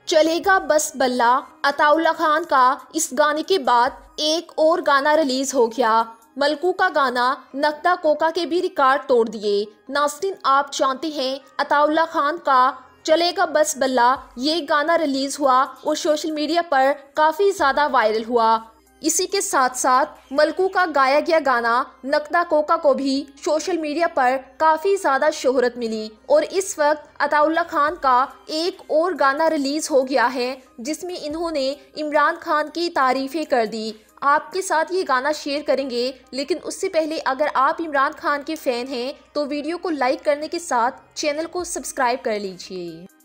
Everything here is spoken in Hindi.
चलेगा बस बल्ला अताउल्ला खान का इस गाने के बाद एक और गाना रिलीज हो गया। मलकू का गाना नक्ता कोका के भी रिकॉर्ड तोड़ दिए। नाज़रीन, आप जानते हैं अताउल्ला खान का चलेगा बस बल्ला ये गाना रिलीज हुआ और सोशल मीडिया पर काफ़ी ज़्यादा वायरल हुआ। इसी के साथ साथ मलकू का गाया गया गाना नक्ता कोका को भी सोशल मीडिया पर काफ़ी ज़्यादा शोहरत मिली और इस वक्त अताउल्ला खान का एक और गाना रिलीज़ हो गया है जिसमें इन्होंने इमरान खान की तारीफ़ें कर दी। आपके साथ ये गाना शेयर करेंगे, लेकिन उससे पहले अगर आप इमरान खान के फ़ैन हैं तो वीडियो को लाइक करने के साथ चैनल को सब्सक्राइब कर लीजिए।